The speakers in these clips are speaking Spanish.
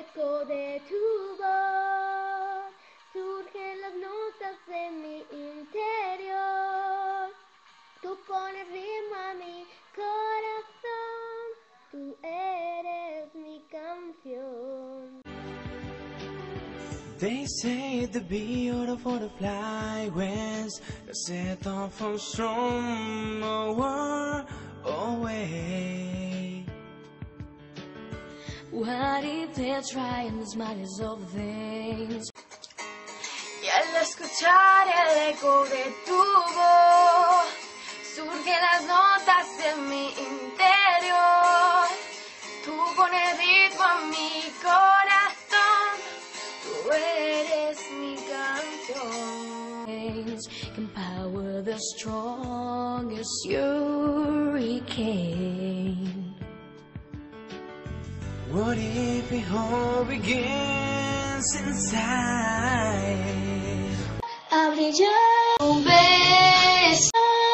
eco de tu voz, surgen las notas de mi interior. Tú pones ritmo a mi corazón, tú eres mi canción. They say the beautiful butterfly wins the set off from strong or away. What if they're trying the smallest of things? Y al escuchar el eco de tu voz, surgen las notas en mi interior. Tú pones ritmo a mi corazón, tú eres mi canción. Can power the strongest hurricane. What if it all begins inside? A brillar un beso,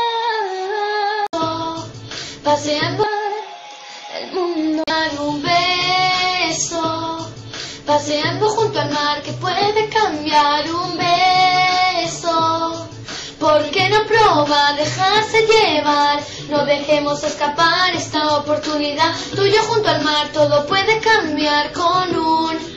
paseando el mundo. Un beso, paseando junto al mar que puede cambiar. Un beso, ¿por qué no probar dejarse llevar? No dejemos escapar esta oportunidad. Tú y yo junto al mar, todo puede cambiar con un